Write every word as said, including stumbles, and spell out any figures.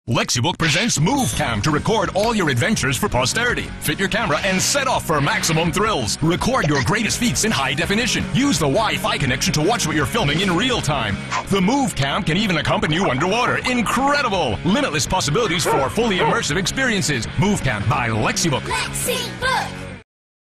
Lexibook presents MoveCam to record all your adventures for posterity. Fit your camera and set off for maximum thrills. Record your greatest feats in high definition. Use the Wi-Fi connection to watch what you're filming in real time. The MoveCam can even accompany you underwater. Incredible! Limitless possibilities for fully immersive experiences. MoveCam by Lexibook. Lexibook!